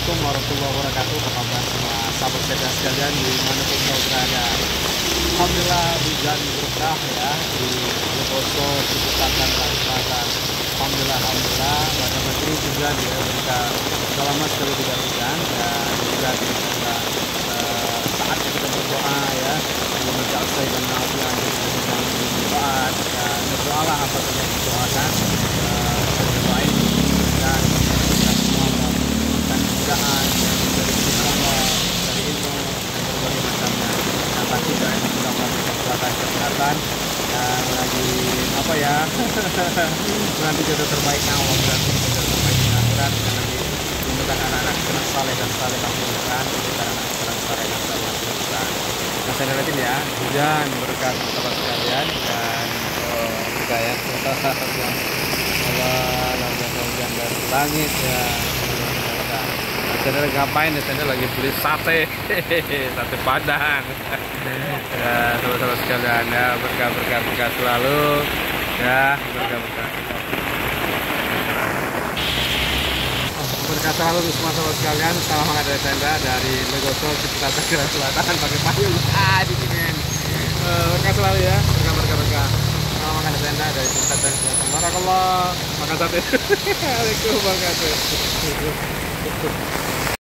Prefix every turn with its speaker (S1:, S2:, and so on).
S1: Assalamualaikum warahmatullahi wabarakatuh. Apa kabar semua sahabat sepeda sekalian dimanapun kau berada. Alhamdulillah hujan berkah ya di Legoso, Ciputakan, Selatan. Alhamdulillah pada negeri hujan ya, jika sudah lama sekali tidak hujan dan juga kita saatnya kita berdoa ya, meminta saya dan nafian dan berdoa dan berdoalah apa saja yang didoakan, doain dan kita semua dan mudahan dari Allah, dari ilmu dan berbagai macamnya. Nah pasti doain mudah-mudahan kesehatan dan lagi apa ya nanti jodoh terbaiknya Allah, berarti jodoh terbaiknya akhirat dan nanti menemukan anak-anak anak saleh dan saleh lakukan menemukan anak saleh dan saleh lakukan. Nah saya lihatin ya, hujan berkat sahabat sekalian dan juga ya Allah hujan dari langit ya. Saya lagi ngapain ya? Saya lagi beli sate, sate Padang. Ya, sahabat-sahabat sekalian ya, berkah selalu ya, berkah selalu semua sahabat sekalian. Salam hangat dari tenda dari Legoso, Ciputakan, Selatan pakai payung. Di sini berkah selalu ya, berkah. Salam hangat dari tenda dari Ciputakan, Selatan. Barakallah, makan sate. Waalaikumsalam warahmatullahi wabarakatuh.